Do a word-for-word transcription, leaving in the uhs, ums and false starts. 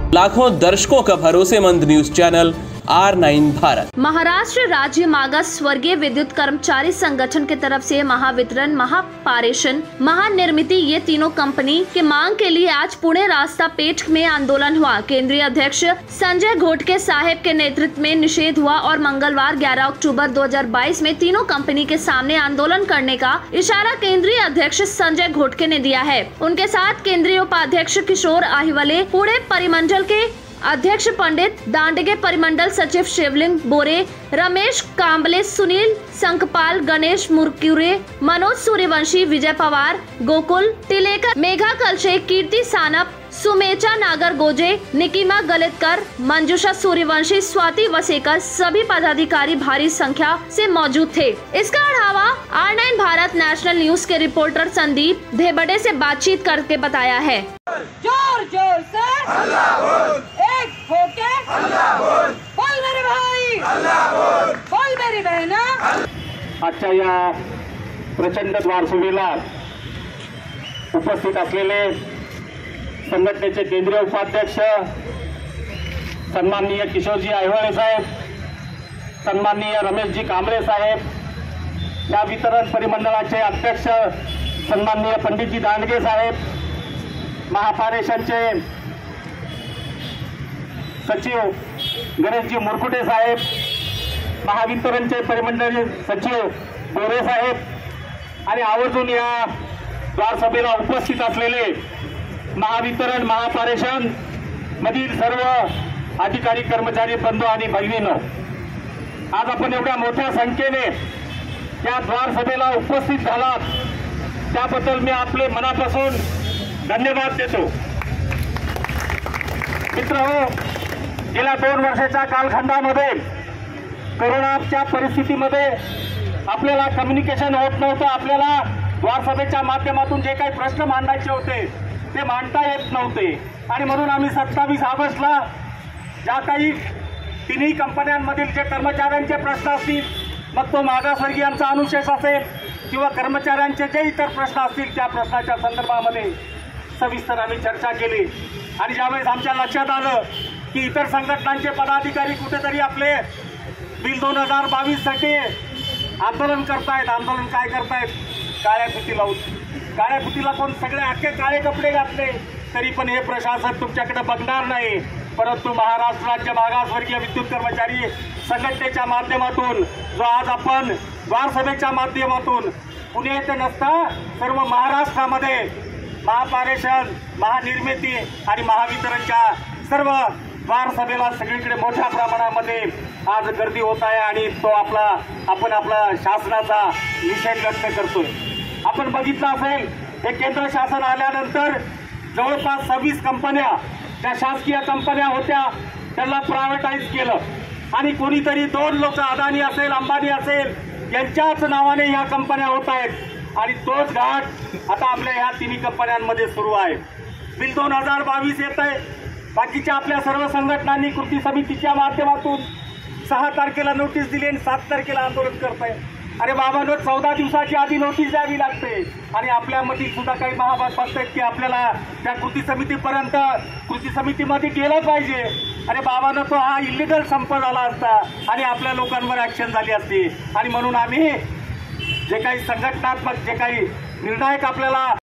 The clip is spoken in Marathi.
लाखों दर्शकों का भरोसेमंद news channel R nine Bharat. Maharashtra राज्य मागास स्वर्गीय विद्युत कर्मचारी संगठन की तरफ से महावितरण, महापारेषण, महानिर्मिती ये तीनों कंपनी के मांग के लिए आज पुणे रास्ता पेठ में आंदोलन हुआ। केंद्रीय अध्यक्ष संजय घोटके साहब के नेतृत्व में निषेध हुआ और मंगलवार ग्यारह अक्टूबर दो हज़ार बाईस में तीनों कंपनी के सामने आंदोलन करने का इशारा केंद्रीय अध्यक्ष संजय घोटके ने दिया है। उनके साथ केंद्रीय उपाध्यक्ष किशोर आहिवले, पुणे परिमंडल के अध्यक्ष पंडित दांडगे, परिमंडल सचिव शिवलिंग बोरे, रमेश कांबले, सुनील संकपाल, गणेश मुरकुरे, मनोज सूर्यवंशी, विजय पवार, गोकुल टिलेकर, मेघा कलशे, कीर्ति सानप, सुमेचा नागर गोजे, निकिमा गलितकर, मंजुषा सूर्यवंशी, स्वाति वसेकर सभी पदाधिकारी भारी संख्या से मौजूद थे। इसका अलावा R nine Bharat national news के रिपोर्टर संदीप धेबड़े से बातचीत करके बताया है। जोर जोर से हल्ला बोल, एक होके हल्ला बोल, बोल मेरे भाई हल्ला बोल, बोल मेरी बहना। आजच्या या प्रचंड द्वारसभेला उपस्थित असलेले संघटनेचे केंद्रीय उपाध्यक्ष सन्माननीय किशोरजी आहिवळे साहेब, सन्माननीय रमेशजी कांबळे साहेब, या वितरण परिमंडळाचे अध्यक्ष सन्माननीय पंडितजी दांडगे साहेब, महापारेषणचे सचिव गणेशजी मुरकुटे साहेब, महावितरणचे परिमंडळ सचिव बोरे साहेब आणि आवर्जून या द्वारसभेला उपस्थित असलेले महावितरण, महापारेषण मधील सर्व अधिकारी, कर्मचारी, बंधू आणि भगिनींनो, आज आपण एवढ्या मोठ्या संख्येने या द्वारसभेला उपस्थित झालात त्याबद्दल मी आपले मनापासून धन्यवाद देतो। मित्रहो, गेल्या दोन वर्षाच्या कालखंडामध्ये कोरोनाच्या परिस्थितीमध्ये आपल्याला कम्युनिकेशन होत नव्हतं। आपल्याला द्वारसभेच्या माध्यमातून जे काही प्रश्न मांडायचे होते ते मांडता येत नव्हते आणि म्हणून आम्ही सत्तावीस ऑगस्टला ज्या काही तिन्ही कंपन्यांमधील जे कर्मचाऱ्यांचे प्रश्न असतील, मग तो मागासवर्गीयांचा अनुशेष असेल किंवा कर्मचाऱ्यांचे जे इतर प्रश्न असतील, त्या प्रश्नाच्या संदर्भामध्ये सविस्तर आम्ही चर्चा केली आणि ज्यावेळेस आमच्या लक्षात आलं की इतर संघटनांचे पदाधिकारी कुठेतरी आपले बिल दोन हजार बावीस साठी आंदोलन करतायत। आंदोलन काय करतायत? काळ्या फिती लावून, काळ्या फितीला कोण सगळे अख्खे काळे कपडे घातले तरी पण हे प्रशासन तुमच्याकडे बघणार नाही। परंतु महाराष्ट्र राज्य मागासवर्गीय विद्युत कर्मचारी संघटनेच्या माध्यमातून जो आज आपण द्वारसभेच्या माध्यमातून पुणे येथे नसता सर्व महाराष्ट्रामध्ये महापारेषण, महानिर्मिती आणि महावितरणच्या सर्व द्वारसभेला सगळीकडे मोठ्या प्रमाणामध्ये आज गर्दी होत आहे आणि तो आपला आपण आपला शासनाचा निषेध व्यक्त करतोय। आपण बघितलं असेल, हे केंद्र शासन आल्यानंतर जवळपास सव्वीस कंपन्या ज्या शासकीय कंपन्या होत्या त्यांना प्रायव्हेटाईज केलं आणि कोणीतरी दोन लोक, अदानी असेल, अंबानी असेल, यांच्याच नावाने ह्या कंपन्या होत आहेत आणि तोच घाट आता आपल्या ह्या तिन्ही कंपन्यांमध्ये सुरू आहे। बिल दोन हजार बावीस येत आहे। बाकीच्या आपल्या सर्व संघटनांनी कृती समितीच्या माध्यमातून सहा तारखेला नोटीस दिली आणि सात तारखेला आंदोलन करत आहे। अरे बाबांनो, चौदा दिवसाची आधी नोटीस द्यावी लागते आणि आपल्यामध्ये सुद्धा काही महाभाग बघतायत की आपल्याला त्या कृती समितीपर्यंत कृती समितीमध्ये गेलं पाहिजे। अरे बाबांनो, तो हा इलिगल संप झाला असता आणि आपल्या लोकांवर ऍक्शन झाली असती आणि म्हणून आम्ही जे काही संघटनात्मक, जे काही निर्णायक आपल्याला